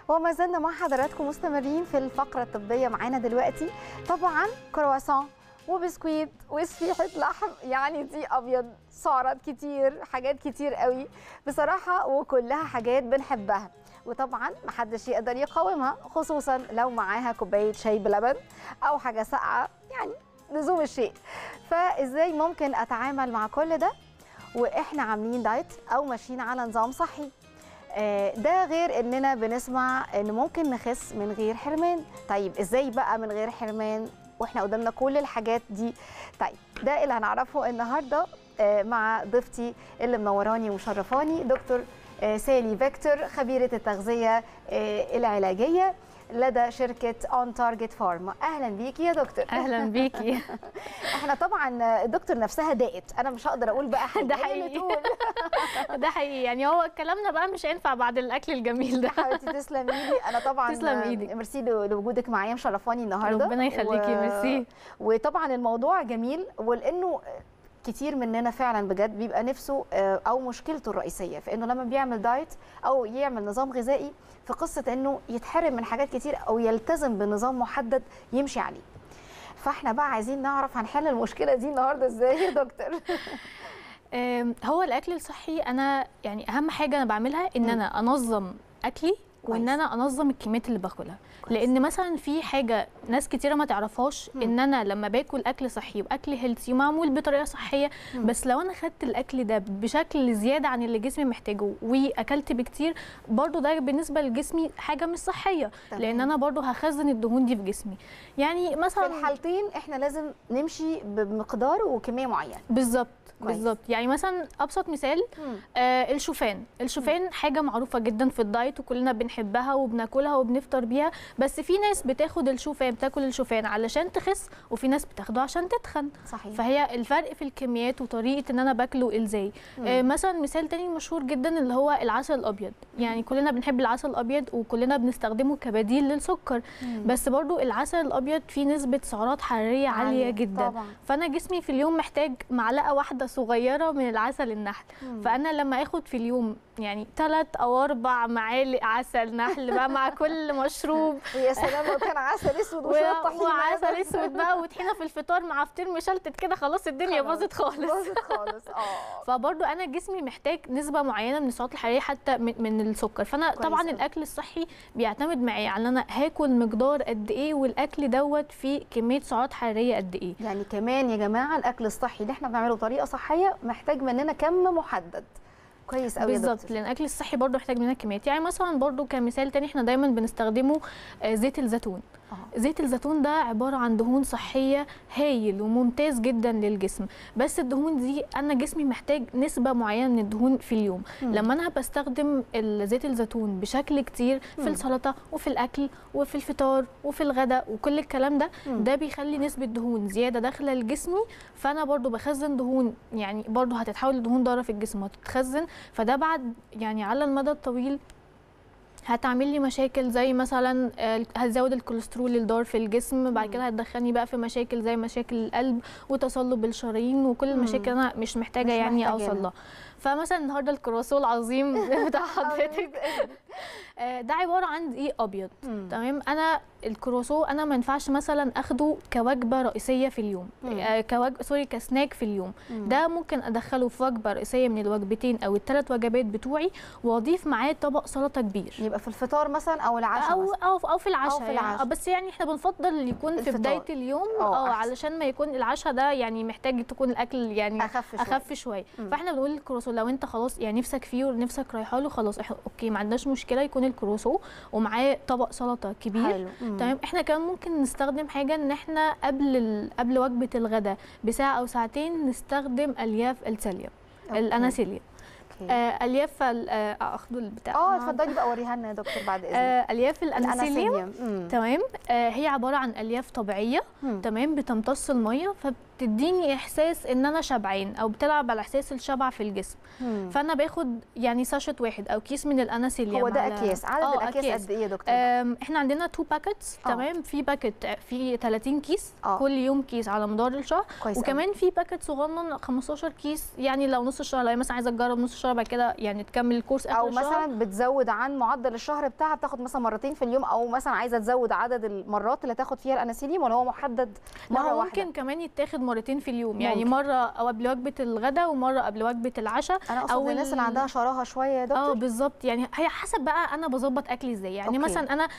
وما زلنا مع حضراتكم مستمرين في الفقرة الطبية. معانا دلوقتي طبعا كرواسون وبسكويت وسفيحة لحم، يعني دي أبيض، سعرات كتير، حاجات كتير قوي بصراحة، وكلها حاجات بنحبها، وطبعا محدش يقدر يقاومها، خصوصا لو معاها كوباية شاي بلبن أو حاجة ساقعة، يعني لزوم الشيء. فإزاي ممكن أتعامل مع كل ده وإحنا عاملين دايت أو ماشيين على نظام صحي؟ ده غير اننا بنسمع ان ممكن نخس من غير حرمان. طيب ازاي بقى من غير حرمان واحنا قدامنا كل الحاجات دي؟ طيب ده اللي هنعرفه النهارده مع ضيفتي اللي منوراني ومشرفاني، دكتور سالي فيكتور، خبيرة التغذية العلاجية لدى شركة اون تارجت فارما. اهلا بيكي يا دكتور. اهلا بيكي. احنا طبعا الدكتور نفسها داقت، انا مش هقدر اقول بقى حاجه. ده حقيقي. ده حقيقي، يعني هو كلامنا بقى مش هينفع بعد الاكل الجميل ده. حبيبتي تسلمي لي. انا طبعا تسلم ايدك، ميرسي لوجودك معايا، مشرفاني النهارده. ربنا يخليكي. ميرسي. وطبعا الموضوع جميل، ولانه كتير مننا فعلا بجد بيبقى نفسه او مشكلته الرئيسيه في انه لما بيعمل دايت او يعمل نظام غذائي، في قصه انه يتحرم من حاجات كتير او يلتزم بنظام محدد يمشي عليه. فاحنا بقى عايزين نعرف هنحل المشكله دي النهارده ازاي يا دكتور؟ هو الاكل الصحي، انا يعني اهم حاجه انا بعملها ان انا انظم اكلي وان انا انظم الكميات اللي باكلها. لان مثلا في حاجه ناس كتيره ما تعرفهاش، ان انا لما باكل اكل صحي واكل هيلثي ومعمول بطريقه صحيه، بس لو انا خدت الاكل ده بشكل زياده عن اللي جسمي محتاجه واكلت بكتير، برضو ده بالنسبه لجسمي حاجه مش صحيه. لان انا برضو هخزن الدهون دي في جسمي. يعني مثلا في الحالتين احنا لازم نمشي بمقدار وكميه معينه. بالظبط. يعني مثلا ابسط مثال الشوفان حاجه معروفه جدا في الدايت وكلنا بنحبها وبناكلها وبنفطر بيها، بس في ناس بتاخد بتاكل الشوفان علشان تخس، وفي ناس بتاخده عشان تتخن. صحيح. فهي الفرق في الكميات وطريقه ان انا باكله ازاي. مثلا مثال تاني مشهور جدا اللي هو العسل الابيض. يعني كلنا بنحب العسل الابيض وكلنا بنستخدمه كبديل للسكر، بس برضو العسل الابيض فيه نسبه سعرات حراريه عاليه جدا. طبعا. فانا جسمي في اليوم محتاج معلقه واحده صغيره من العسل النحل. فانا لما اخد في اليوم يعني 3 أو 4 معالق عسل نحل بقى مع كل مشروب، ويا سلام لو كان عسل اسود وشويه طحينه وعسل اسود بقى وطحينه في الفطار مع فطير مشلتت كده، خلاص الدنيا باظت خالص. باظت خالص. فبرضو انا جسمي محتاج نسبه معينه من السعرات الحراريه حتى من السكر. فانا طبعا الاكل الصحي بيعتمد معايا على انا هاكل مقدار قد ايه، والاكل دوت فيه كميه سعرات حراريه قد ايه. يعني كمان يا جماعه الاكل الصحي اللي احنا بنعمله بطريقه صحيه محتاج مننا كم محدد. كويس قوي بالظبط، لان الاكل الصحي برضو محتاج مننا كميات. يعني مثلا برضو كمثال تاني احنا دايما بنستخدمه زيت الزيتون. زيت الزيتون ده عباره عن دهون صحيه هايل وممتاز جدا للجسم، بس الدهون دي انا جسمي محتاج نسبه معينه من الدهون في اليوم. لما انا بستخدم زيت الزيتون بشكل كتير في السلطه وفي الاكل وفي الفطار وفي الغداء وكل الكلام ده، ده بيخلي نسبه دهون زياده داخله لجسمي، فانا برضو بخزن دهون، يعني برضو هتتحول لدهون ضاره في الجسم وتتخزن. فده بعد يعني على المدى الطويل هتعمل لي مشاكل، زي مثلا هتزود الكوليسترول الضار في الجسم، بعد كده هتدخلني بقى في مشاكل زي مشاكل القلب وتصلب الشرايين وكل المشاكل انا مش محتاجه يعني اوصل لها. فمثلا النهارده الكرواسون العظيم بتاع حضرتك ده عباره عن دقيق ابيض. تمام. انا الكرواسون انا ما ينفعش مثلا اخده كوجبه رئيسيه في اليوم، كسناك في اليوم. ده ممكن ادخله في وجبه رئيسيه من الوجبتين او ال3 وجبات بتوعي، واضيف معاه طبق سلطه كبير، يبقى في الفطار مثلا او العشاء او في العشاء يعني. بس يعني احنا بنفضل يكون في بدايه اليوم علشان ما يكون العشاء ده يعني محتاج تكون الاكل يعني اخف شويه. فاحنا بنقول الكرواسون لو انت خلاص يعني نفسك فيه ونفسك رايحه له، خلاص اوكي ما عندناش مشكله يكون الكرواسون ومعاه طبق سلطه كبير. حلو. تمام. احنا كمان ممكن نستخدم حاجه ان احنا قبل وجبه الغداء بساعه او ساعتين نستخدم الياف السيليوم، الاناسيليوم. الياف اخدوا البتاع. اتفضلي بقى وريها لنا يا دكتور بعد اذنك. الياف الاناسيليوم. تمام. هي عباره عن الياف طبيعيه. تمام. بتمتص الميه، فبتديني احساس ان انا شبعان، او بتلعب على احساس الشبع في الجسم. فانا باخد يعني ساشت واحد او كيس من الاناسيليوم. هو ده اكياس، عدد الاكياس قد ايه يا دكتور؟ احنا عندنا 2 باكيتس. تمام. في باكيت فيه 30 كيس، كل يوم كيس على مدار الشهر. وكمان في باكيت صغنن 15 كيس، يعني لو نص الشهر، لو مثلا عايزه تجرب نص الشهر بعد كده يعني تكمل الكورس اخر الشهر، او مثلا بتزود عن معدل الشهر بتاعها، بتاخد مثلا مرتين في اليوم، او مثلا عايزه تزود عدد المرات اللي تاخد فيها الاناسيليوم، ولا هو محدد مره واحده؟ ممكن كمان يتاخد مرتين في اليوم، يعني مره او قبل وجبه الغداء ومره قبل وجبه العشاء. انا اقصد الناس اللي عندها شراهه شويه يا دكتور. بالظبط، يعني هي حسب بقى انا بظبط اكلي ازاي. يعني مثلا انا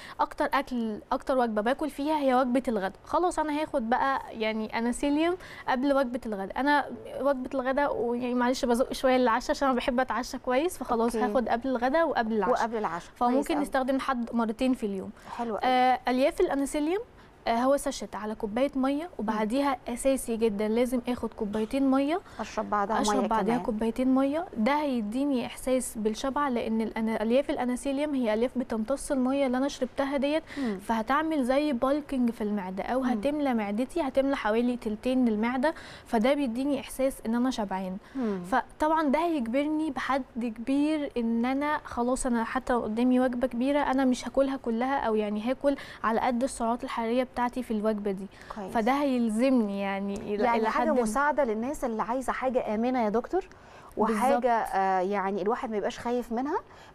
اكتر وجبه باكل فيها هي وجبه الغداء، خلاص انا هاخد بقى يعني اناسيليوم قبل وجبه الغداء. انا وجبه الغداء ويعني معلش بزق شويه للعشاء عشان انا بحب اتعشى كويس، فخلاص هاخد قبل الغداء وقبل العشاء. فممكن نستخدم لحد مرتين في اليوم. حلو الياف الاناسيليوم هو ساشت على كوبايه ميه، وبعديها اساسي جدا لازم اخد كوبايتين ميه، اشرب بعدها كوبايتين ميه. ده هيديني احساس بالشبع، لان الياف الاناسيليوم هي الياف بتمتص الميه اللي انا شربتها ديت، فهتعمل زي بالكينج في المعده، او هتملى معدتي، هتملى حوالي تلتين المعده، فده بيديني احساس ان انا شبعان. فطبعا ده هيجبرني بحد كبير ان انا خلاص، انا حتى قدامي وجبه كبيره انا مش هاكلها كلها، او يعني هاكل على قد السعرات الحراريه بتاعتي في الوجبه دي. كويس. فده هيلزمني يعني حاجه مساعده للناس اللي عايزه حاجه امنه يا دكتور، وحاجه يعني الواحد ما يبقاش خايف منها،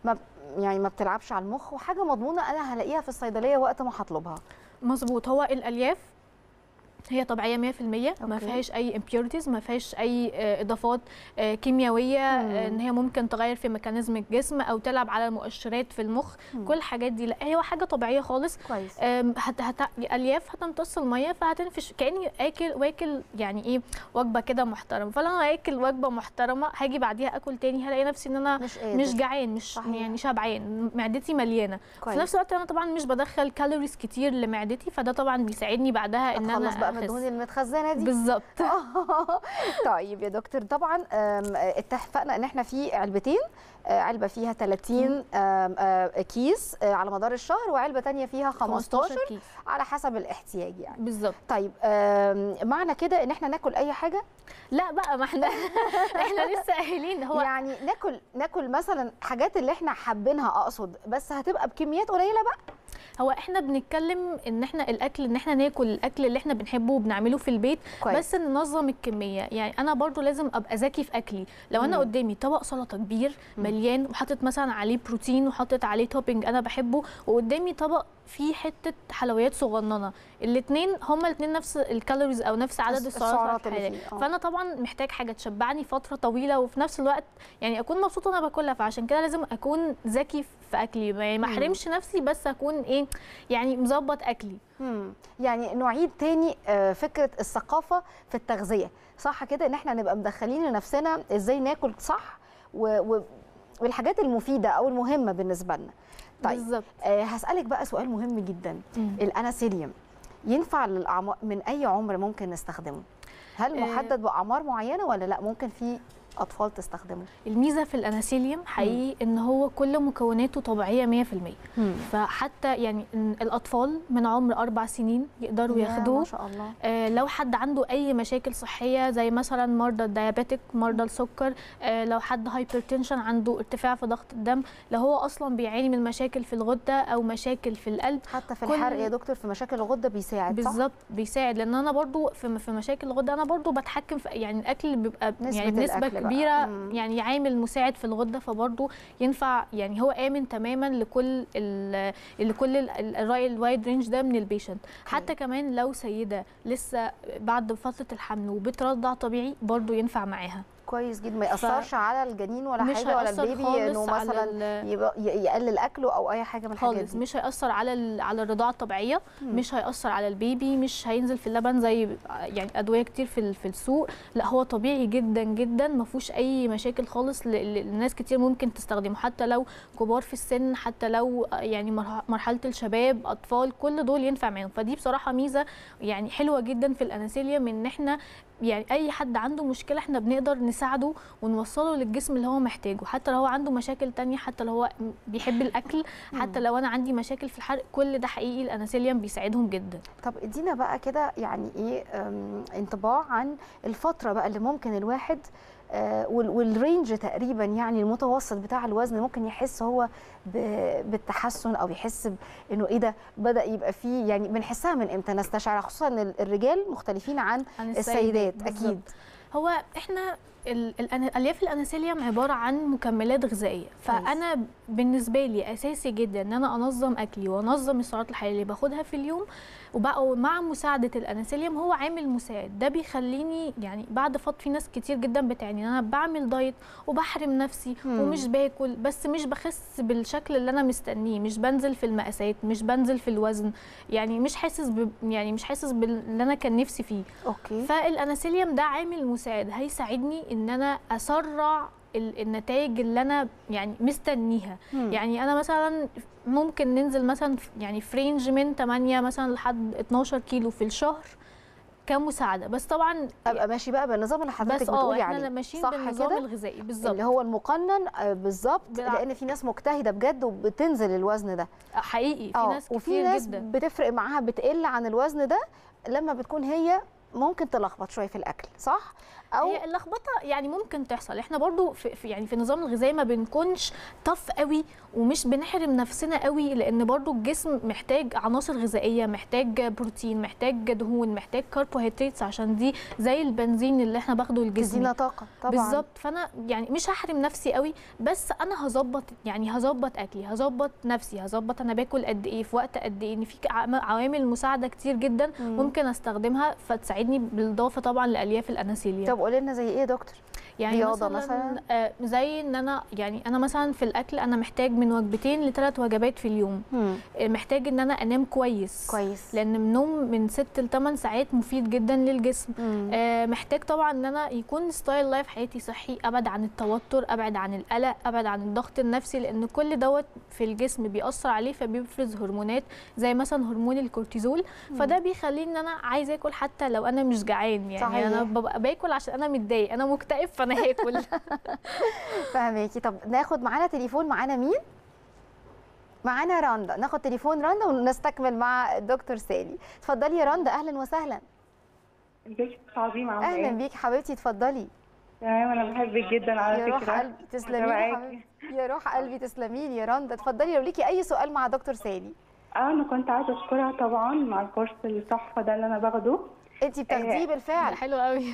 ما بتلعبش على المخ، وحاجه مضمونه انا هلاقيها في الصيدليه وقت ما هطلبها. مظبوط. هو الالياف هي طبيعيه 100%، ما فيهاش اي امبيورتيز، ما فيهاش اي اضافات كيميائيه ان هي ممكن تغير في ميكانيزم الجسم او تلعب على المؤشرات في المخ. كل الحاجات دي لا، هي حاجه طبيعيه خالص. كويس. الياف هتمتص الميه، فهتنفش كاني واكل يعني ايه وجبه كده محترمه. فلما اكل وجبه محترمه هاجي بعديها اكل تاني، هلاقي نفسي ان انا مش جعان، مش يعني شبعان، معدتي مليانه. في نفس الوقت انا طبعا مش بدخل كالوريز كتير لمعدتي، فده طبعا بيساعدني بعدها ان انا الدهون المتخزنه دي. بالظبط. طيب يا دكتور، طبعا اتفقنا ان احنا في علبتين، علبه فيها 30 كيس على مدار الشهر، وعلبه ثانيه فيها 15 كيس على حسب الاحتياج يعني. بالظبط. طيب معنى كده ان احنا ناكل اي حاجه؟ لا بقى، ما احنا لسه قايلين هو يعني ناكل مثلا حاجات اللي احنا حابينها، اقصد بس هتبقى بكميات قليله بقى. هو احنا بنتكلم ان احنا الاكل، ان احنا ناكل الاكل اللي احنا بنحبه وبنعمله في البيت. كويس. بس ننظم الكميه. يعني انا برضو لازم ابقى ذكي في اكلي. لو انا قدامي طبق سلطه كبير مليان وحاطط مثلا عليه بروتين وحاطط عليه توبينج انا بحبه، وقدامي طبق فيه حته حلويات صغننه، الاثنين هما الاثنين نفس الكالوريز او نفس عدد السعرات الحراريه، فانا طبعا محتاج حاجه تشبعني فتره طويله، وفي نفس الوقت يعني اكون مبسوطه وانا باكلها. فعشان كده لازم اكون ذكي في اكلي، يعني ما احرمش نفسي، بس اكون ايه يعني مظبط اكلي. يعني نعيد تاني فكره الثقافه في التغذيه، صح كده؟ ان احنا نبقى مدخلين لنفسنا ازاي ناكل صح والحاجات المفيده او المهمه بالنسبه لنا. طيب بالظبط. هسألك بقى سؤال مهم جدا. الاناسيليوم ينفع للأعمار، من أي عمر ممكن نستخدمه؟ هل محدد بأعمار معينة ولا لا ممكن في أطفال تستخدمه؟ الميزة في الأناسيليوم حقيقي إن هو كل مكوناته طبيعية 100%. فحتى يعني الأطفال من عمر 4 سنين يقدروا ياخدوه. ما شاء الله. لو حد عنده أي مشاكل صحية زي مثلا مرضى الديابيتك، مرضى السكر، لو حد هايبرتنشن عنده ارتفاع في ضغط الدم، لو هو أصلا بيعاني من مشاكل في الغدة أو مشاكل في القلب، حتى في الحرق يا دكتور، في مشاكل الغدة بيساعد. بالظبط بيساعد، لأن أنا برضو في مشاكل الغدة أنا برضو بتحكم في يعني الأكل بيبقى يعني بنسبة كبيرة يعني عامل مساعد في الغده، فبرضه ينفع يعني هو امن تماما لكل الوايد رينج ده من البيشنت. حتى كمان لو سيده لسه بعد فتره الحمل وبترضع طبيعي برضه ينفع معاها. كويس جدا، ما ياثرش على الجنين ولا حاجه ولا البيبي انه مثلا يقلل اكله او اي حاجه من الحاجات دي. مش هياثر على الرضاعه الطبيعيه، مش هياثر على البيبي، مش هينزل في اللبن زي يعني ادويه كتير في السوق. لا هو طبيعي جدا جدا، ما فيهوش اي مشاكل خالص. الناس كتير ممكن تستخدمه، حتى لو كبار في السن، حتى لو يعني مرحله الشباب، اطفال، كل دول ينفع معاهم. فدي بصراحه ميزه يعني حلوه جدا في الاناسيليوم، ان احنا يعني اي حد عنده مشكله احنا بنقدر نساعده ونوصله للجسم اللي هو محتاجه، حتى لو هو عنده مشاكل تانية، حتى لو هو بيحب الاكل، حتى لو انا عندي مشاكل في الحرق، كل ده حقيقي الاناسيليوم بيساعدهم جدا. طب ادينا بقى كده يعني ايه انطباع عن الفتره بقى اللي ممكن الواحد والرينج تقريبا يعني المتوسط بتاع الوزن ممكن يحس هو بالتحسن، او يحس انه ايه ده بدا يبقى فيه، يعني بنحسها من امتى نستشعر، خصوصا ان الرجال مختلفين عن السيدات اكيد. هو احنا الالياف الاناسيليوم عباره عن مكملات غذائيه، فانا بالنسبه لي اساسي جدا ان انا انظم اكلي وانظم السعرات الحراريه اللي باخدها في اليوم، ومع مساعده الاناسيليوم هو عامل مساعد. ده بيخليني يعني بعد فتره، في ناس كتير جدا بتعني ان انا بعمل دايت وبحرم نفسي ومش باكل، بس مش بخس بالشكل اللي انا مستنيه، مش بنزل في المقاسات، مش بنزل في الوزن، يعني مش حاسس باللي انا كان نفسي فيه. اوكي. فالاناسيليوم ده عامل مساعد هيساعدني ان انا اسرع النتائج اللي انا يعني مستنيها. يعني انا مثلا ممكن ننزل مثلا يعني في رينج من 8 مثلا لحد 12 كيلو في الشهر كمساعده، بس طبعا ابقى ماشي بقى بالنظام اللي حضرتك بتقولي عليه. بس احنا ماشيين بالنظام الغذائي بالظبط، اللي هو المقنن بالظبط، لان في ناس مجتهده بجد وبتنزل الوزن ده حقيقي، في ناس كتير وفي ناس جدا بتفرق معاها بتقل عن الوزن ده لما بتكون هي ممكن تلخبط شويه في الاكل، صح؟ او هي اللخبطه يعني ممكن تحصل. احنا برضو في النظام الغذائي ما بنكونش طف قوي ومش بنحرم نفسنا قوي، لان برضو الجسم محتاج عناصر غذائيه، محتاج بروتين، محتاج دهون، محتاج كربوهيدرات، عشان دي زي البنزين اللي احنا باخده للجسم، تدينا طاقه طبعا. بالظبط. فانا يعني مش هحرم نفسي قوي، بس انا هظبط اكلي، هظبط نفسي، هظبط انا باكل قد ايه في وقت قد ايه، ان في عوامل مساعده كتير جدا ممكن استخدمها فتساعدني، بالاضافه طبعا لالياف الاناسيليوم. طب قولي لنا زي ايه يا دكتور؟ يعني رياضه مثلا زي ان انا مثلا في الاكل انا محتاج من وجبتين ل3 وجبات في اليوم. محتاج ان انا انام كويس لان النوم من 6 ل 8 ساعات مفيد جدا للجسم. محتاج طبعا ان انا يكون ستايل لايف حياتي صحي، ابعد عن التوتر، ابعد عن القلق، ابعد عن الضغط النفسي، لان كل دوت في الجسم بيأثر عليه، فبيفرز هرمونات زي مثلا هرمون الكورتيزول. فده بيخليني ان انا عايزه اكل حتى لو انا مش جعان، يعني صحيح. انا ببقى باكل عشان انا متضايق، انا مكتئب، فانا هاكل. فهماكي. طب ناخد معانا تليفون، معانا مين؟ معانا رندا. ناخد تليفون رندا ونستكمل مع الدكتور سالي. اتفضلي يا رندا، اهلا وسهلا. ازيك يا عظيمه، عامله ايه؟ اهلا بيكي حبيبتي، اتفضلي. تمام، انا بحبك جدا على فكره. يا روح قلبي تسلمي لي حبيبتي، يا روح قلبي تسلمي لي يا رندا. اتفضلي لو ليكي اي سؤال مع دكتور سالي. انا كنت عايزه اشكرها طبعا مع الكورس التحفه ده اللي انا باخده. انت بتاخديه بالفعل؟ حلو قوي.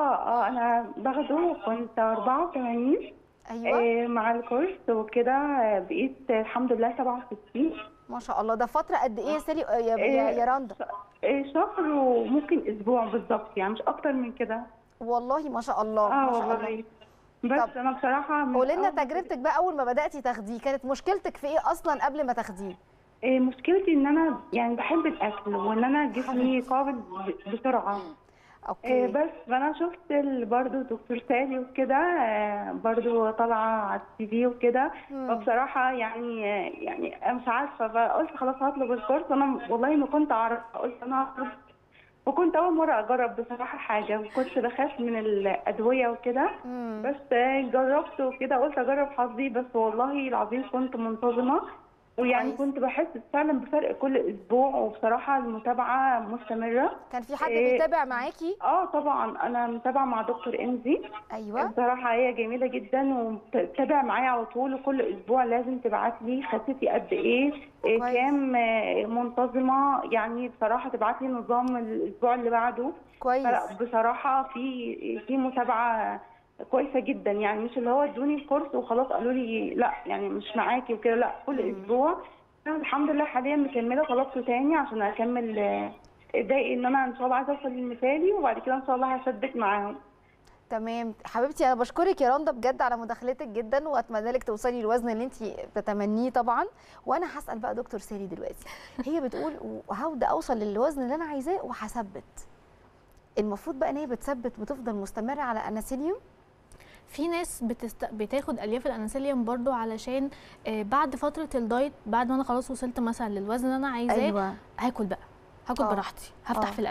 انا باخده، كنت 84. ايوه. مع الكورس وكده بقيت الحمد لله 67. ما شاء الله. ده فتره قد ايه يا سالي يا رندا؟ شهر وممكن اسبوع بالظبط، يعني مش اكتر من كده. والله ما شاء الله. ما شاء الله. بس انا بصراحه قولي لنا تجربتك بقى اول ما بداتي تاخديه، كانت مشكلتك في ايه اصلا قبل ما تاخديه؟ مشكلتي ان انا يعني بحب الاكل، وان انا جسمي قابل بسرعه. اوكي. بس فانا شفت برضه دكتور سالي وكده، برضه طالعه على التي في وكده، فبصراحه يعني مش عارفه، فقلت خلاص هطلب الكورس. انا والله ما كنت اعرف، قلت انا هطلب، وكنت اول مره اجرب بصراحه حاجه، وكنت بخاف من الادويه وكده، بس جربت وكده، قلت اجرب حظي، بس والله العظيم كنت منتظمه، ويعني كنت بحس فعلا بفرق كل اسبوع، وبصراحه المتابعه مستمره. كان في حد بيتابع معاكي؟ طبعا انا متابعه مع دكتور انزي. ايوه. بصراحه هي جميله جدا وبتتابع معايا على طول، وكل اسبوع لازم تبعت لي خسيتي قد ايه، كام منتظمه، يعني بصراحه تبعت لي نظام الاسبوع اللي بعده. كويس. بصراحه في متابعه كويسه جدا، يعني مش اللي هو ادوني الكورس وخلاص قالوا لي لا يعني مش معاكي وكده، لا كل اسبوع. انا الحمد لله حاليا مكمله، طلبته تاني عشان اكمل ادعي ان انا ان شاء الله عايزه اوصل للمثالي، وبعد كده ان شاء الله هشدك معاهم. تمام حبيبتي، انا بشكرك يا رندا بجد على مداخلتك جدا، واتمنى لك توصلي للوزن اللي انت بتتمنيه طبعا. وانا هسال بقى دكتور سالي دلوقتي، هي بتقول وهبدا اوصل للوزن اللي انا عايزاه وهثبت، المفروض بقى ان هي بتثبت بتفضل مستمره على اناسيليوم؟ في ناس بتاخد الياف الاناسيليوم برضو علشان بعد فتره الدايت، بعد ما انا خلاص وصلت مثلا للوزن اللي انا عايزاه، أيوة. هاكل براحتي، هفتح في الاكل،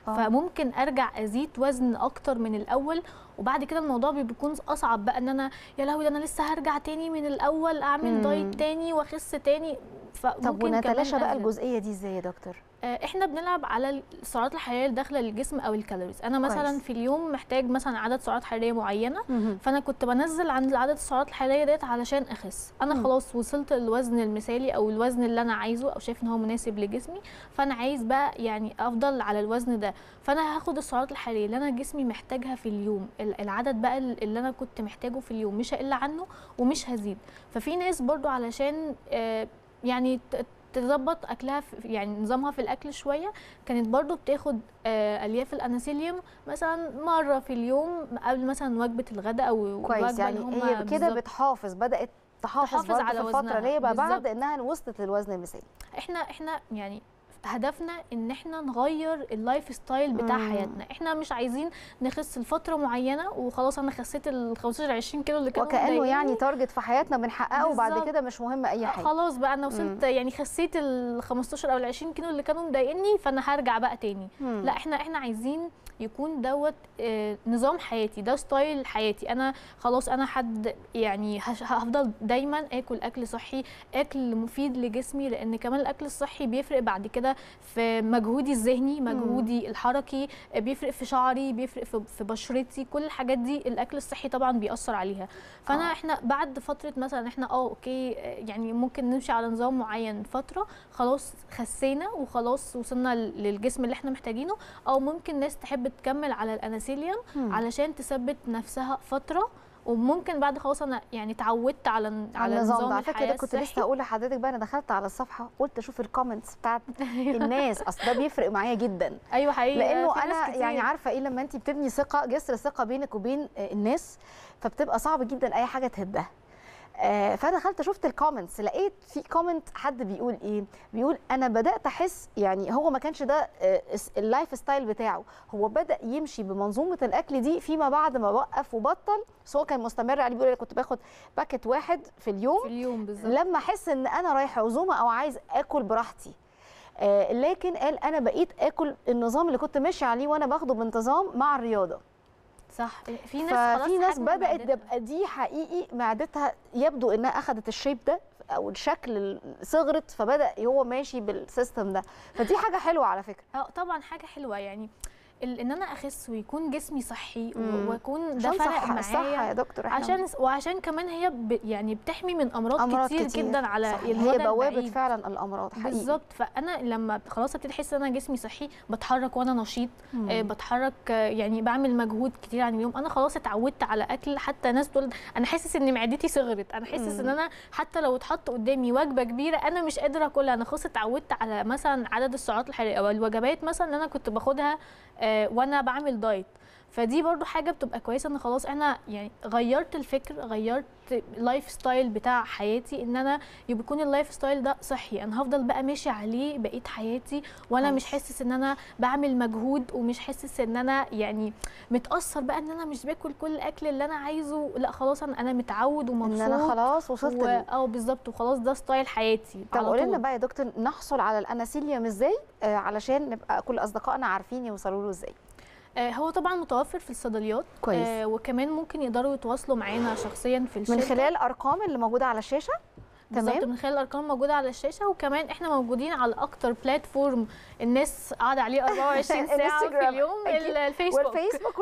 فممكن ارجع ازيد وزن اكتر من الاول، وبعد كده الموضوع بيكون اصعب بقى، ان انا يا لهوي انا لسه هرجع تاني من الاول اعمل دايت تاني واخس تاني. طب ونتلاشى بقى الجزئيه دي ازاي يا دكتور؟ احنا بنلعب على السعرات الحراريه اللي داخله للجسم او الكالوريز. انا مثلا كويس. في اليوم محتاج مثلا عدد سعرات حراريه معينه، فانا كنت بنزل عند عدد السعرات الحراريه ديت علشان اخس. انا خلاص وصلت للوزن المثالي او الوزن اللي انا عايزه او شايف ان هو مناسب لجسمي، فانا عايز بقى يعني افضل على الوزن ده، فانا هاخد السعرات الحراريه اللي انا جسمي محتاجها في اليوم، العدد بقى اللي انا كنت محتاجه في اليوم، مش هقل عنه ومش هزيد. ففي ناس برضو علشان يعني تظبط اكلها يعني نظامها في الاكل شويه، كانت برضو بتاخد الياف الانسيليوم مثلا مره في اليوم قبل مثلا وجبه الغداء او كويس. يعني هي كده بتحافظ، بدات تحافظ على الفتره اللي هي بعد انها وصلت للوزن المثالي. احنا يعني هدفنا ان احنا نغير اللايف ستايل بتاع حياتنا. احنا مش عايزين نخس لفتره معينه وخلاص انا خسيت ال 15 20 كيلو اللي كانوا وكانه يعني تارجت في حياتنا بنحققه وبعد كده مش مهم اي حاجه. خلاص بقى انا وصلت يعني خسيت ال 15 او ال 20 كيلو اللي كانوا مضايقني فانا هرجع بقى تاني. لا احنا عايزين يكون دوت نظام حياتي، ده ستايل حياتي. انا خلاص انا حد يعني هفضل دايما اكل صحي، اكل مفيد لجسمي، لان كمان الاكل الصحي بيفرق بعد كده في مجهودي الذهني، مجهودي الحركي، بيفرق في شعري، بيفرق في بشرتي، كل الحاجات دي الاكل الصحي طبعا بيأثر عليها. فانا احنا بعد فتره مثلا احنا اوكي يعني ممكن نمشي على نظام معين فتره، خلاص خسينا وخلاص وصلنا للجسم اللي احنا محتاجينه، او ممكن ناس تحب تكمل على الانسيليوم علشان تثبت نفسها فتره، وممكن بعد خلاص انا يعني اتعودت على النظام ده. فكده كنت لسه هقول لحضرتك بقى، انا دخلت على الصفحه قلت اشوف الكومنتس بتاعت الناس، اصل ده بيفرق معايا جدا. ايوه حقيقي، لانه انا يعني عارفه ايه، لما انت بتبني ثقه، جسر ثقه بينك وبين الناس، فبتبقى صعب جدا اي حاجه تهدها. فدخلت شفت الكومنتس، لقيت في كومنت حد بيقول ايه، بيقول انا بدات احس، يعني هو ما كانش ده اللايف ستايل بتاعه، هو بدا يمشي بمنظومه الاكل دي فيما بعد ما وقف وبطل، بس هو كان مستمر عليه. بيقول انا كنت باخد باكت واحد في اليوم بالظبط، لما احس ان انا رايحه عزومه او عايز اكل براحتي. لكن قال انا بقيت اكل النظام اللي كنت ماشي عليه وانا باخده بانتظام مع الرياضه. صح. في ناس بدات تبقى دي حقيقي معدتها يبدو انها اخذت الشيب ده او الشكل صغرت، فبدا هو ماشي بالسيستم ده، فدي حاجه حلوه على فكره. طبعا حاجه حلوه، يعني ان انا اخس ويكون جسمي صحي واكون ده فرق معايا. صح يا دكتور، وعشان كمان هي يعني بتحمي من امراض كتير جدا على هي بوابه فعلا الامراض حقيقي. بالظبط. فانا لما خلاص ابتدي احس ان انا جسمي صحي، بتحرك وانا نشيط، بتحرك يعني بعمل مجهود كتير عن اليوم، انا خلاص اتعودت على اكل. حتى ناس تقول انا حاسس ان معدتي صغرت، انا حاسس ان انا حتى لو اتحط قدامي وجبه كبيره انا مش قادره اكلها، انا خلاص اتعودت على مثلا عدد السعرات الحراريه او الوجبات مثلا اللي انا كنت باخدها وانا بعمل دايت. فدي برضو حاجه بتبقى كويسه، ان خلاص انا يعني غيرت الفكر، غيرت اللايف ستايل بتاع حياتي، ان انا يكون اللايف ستايل ده صحي، انا هفضل بقى ماشي عليه بقيه حياتي، وانا مش حاسس ان انا بعمل مجهود، ومش حاسس ان انا يعني متاثر بقى ان انا مش باكل كل الاكل اللي انا عايزه. لا خلاص انا متعود ومبسوط ان انا خلاص وصلت بالظبط، وخلاص ده ستايل حياتي. طب قولي لنا بقى يا دكتور، نحصل على الانسيليوم ازاي علشان نبقى كل اصدقائنا عارفين يوصلوا له ازاي؟ هو طبعا متوفر في الصيدليات كويس. وكمان ممكن يقدروا يتواصلوا معانا شخصيا في الشركه من خلال الارقام اللي موجوده على الشاشه. تمام، من خلال الارقام موجوده على الشاشه، وكمان احنا موجودين على اكتر بلاتفورم الناس قاعده عليه 24 ساعه في اليوم، الفيسبوك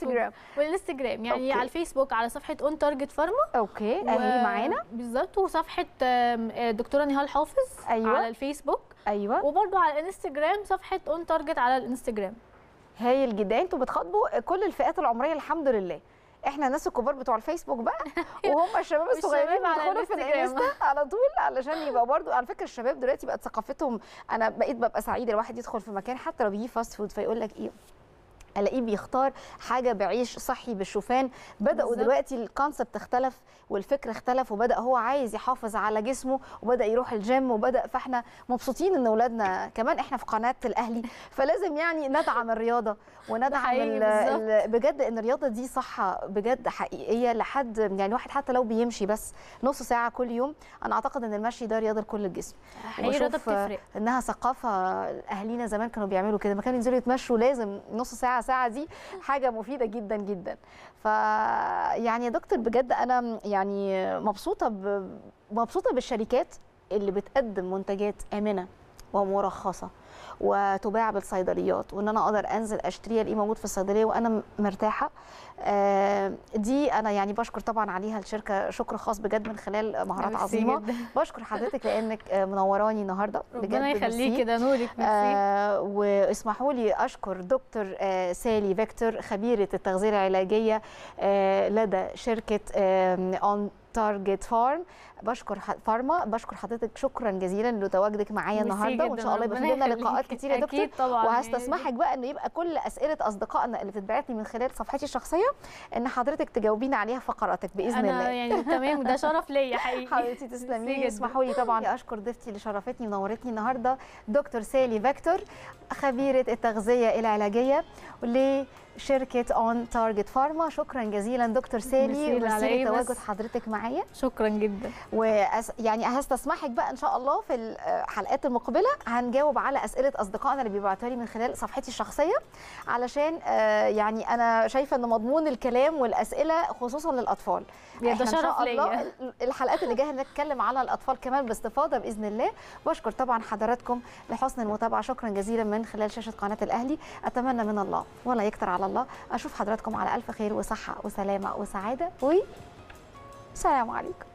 والانستجرام يعني على الفيسبوك على صفحه اون تارجت فارما. اوكي اهي معانا بالظبط، وصفحه دكتوره نهال حافظ على الفيسبوك. وبرده على الانستجرام صفحه اون تارجت على الانستجرام. هايل جدا، انتوا بتخاطبوا كل الفئات العمريه الحمد لله. احنا الناس الكبار بتوع الفيسبوك بقى وهم الشباب الصغيرين بيدخلوا في الانستا على طول، علشان يبقى برضو على فكره الشباب دلوقتي بقت ثقافتهم. انا بقيت ببقى سعيده الواحد يدخل في مكان حتى لو بيجي فاست فود فيقول لك ايه الاقيه بيختار حاجه بعيش صحي بالشوفان. بداوا بالظبط. دلوقتي الكونسبت اختلف والفكر اختلف، وبدا هو عايز يحافظ على جسمه وبدا يروح الجيم وبدا. فاحنا مبسوطين ان اولادنا كمان احنا في قناه الاهلي، فلازم يعني ندعم الرياضه وندعم بجد ان الرياضه دي صحه بجد حقيقيه لحد يعني الواحد حتى لو بيمشي بس نص ساعه كل يوم. انا اعتقد ان المشي ده رياضه لكل الجسم، رياضه بتفرق، انها ثقافه. اهالينا زمان كانوا بيعملوا كده، ما كانوا ينزلوا يتمشوا لازم نص ساعه ساعه، دي حاجه مفيده جدا جدا. ف يعني يا دكتور بجد انا يعني مبسوطه بالشركات اللي بتقدم منتجات امنه ومرخصه وتباع بالصيدليات، وان انا اقدر انزل اشتريها الاقيه موجود في الصيدليه وانا مرتاحه. دي انا يعني بشكر طبعا عليها الشركه شكر خاص بجد من خلال مهارات عظيمه. بشكر حضرتك لانك منوراني النهارده بجد. ربنا يخليكي، ده نورك. واسمحوا لي اشكر دكتور سالي فيكتور خبيره التغذيه العلاجيه لدى شركه اون تارجت فارم. بشكر حضرتك شكرا جزيلا لتواجدك معايا النهارده، وان شاء الله يبقى في لنا لقاءات كتير يا دكتور. طبعا. وهستسمحك بقى انه يبقى كل اسئله اصدقائنا اللي بتتبعت لي من خلال صفحتي الشخصيه ان حضرتك تجاوبينا عليها في فقراتك باذن الله. انا يعني تمام، ده شرف ليا حقيقي. حبيبتي تسلمي. اسمحوا لي طبعا اشكر ضيفتي اللي شرفتني ونورتني النهارده دكتور سالي فيكتور خبيره التغذيه العلاجيه شركة اون تارجت فارما. شكرا جزيلا دكتور سالي وميرسي تواجد حضرتك معايا. شكرا جدا. يعني هستسمحك بقى ان شاء الله في الحلقات المقبله هنجاوب على اسئله اصدقائنا اللي بيبعتوا لي من خلال صفحتي الشخصيه، علشان يعني انا شايفه ان مضمون الكلام والاسئله خصوصا للاطفال. ده شرف ليا. الحلقات اللي جايه هنتكلم على الاطفال كمان باستفاضه باذن الله. بشكر طبعا حضراتكم لحسن المتابعه، شكرا جزيلا من خلال شاشه قناه الاهلي. اتمنى من الله ولا يكتر على الله اشوف حضراتكم على الف خير وصحه وسلامه وسعاده، وسلام عليكم.